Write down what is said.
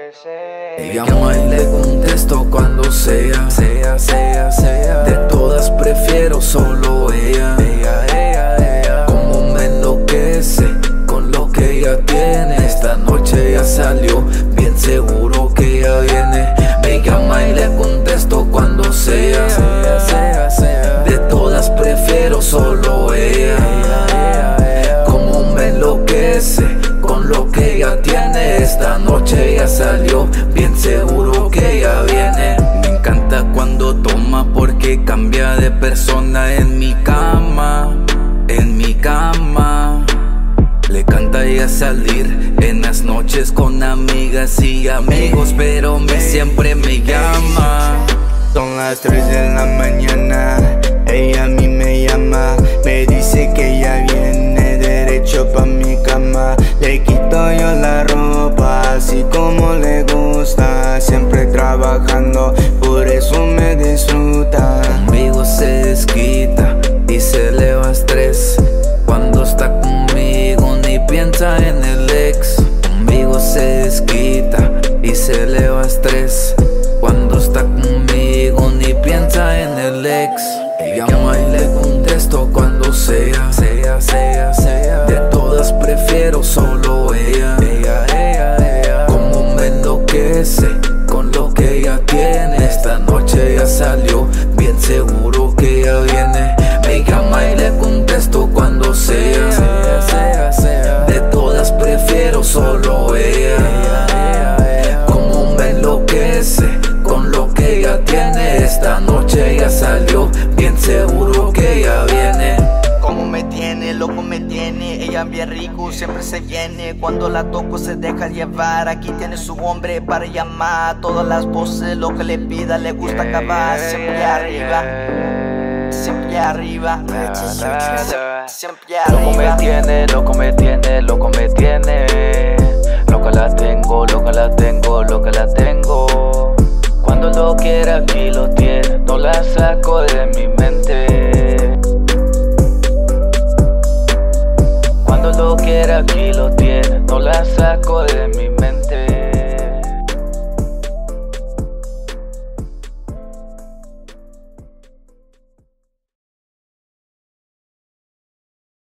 Me llama y le contesto cuando sea. De todas prefiero solo ella. Como me enloquece con lo que ella tiene. Esta noche ya salió, bien seguro que ella viene. Me llama y le contesto cuando sea. De todas prefiero solo ella. Como me enloquece con lo que ella tiene. Esta noche ya salió, bien seguro que ella viene. Me encanta cuando toma porque cambia de persona en mi cama. Le canta ella salir en las noches con amigas y amigos, pero siempre me llama. Son las 3 de la mañana, ella a mí me llama. Me dice que ella viene derecho pa' mi cama. Le quito yo la ropa, así como le gusta. Siempre trabajando, por eso me disfruta. Conmigo se desquita y se eleva estrés. Cuando está conmigo ni piensa en el ex. Conmigo se desquita y se eleva estrés. Cuando está conmigo ni piensa en el ex. Me llama y le contesto cuando sea. De todas prefiero solo ella. Como me enloquece con lo que ella tiene. Esta noche ya salió, bien seguro que ella viene. Me llama y le contesto cuando sea. De todas prefiero solo ella. Como me enloquece con lo que ella tiene. Esta noche ya salió, bien seguro que ella viene. Como me tiene, loco me tiene. Ella bien rico, siempre se viene. Cuando la toco se deja llevar. Aquí tiene su hombre para llamar. Todas las voces, lo que le pida, le gusta acabar. Siempre arriba, siempre arriba, siempre arriba. Loco me tiene, loco me tiene, loco me tiene. Loco la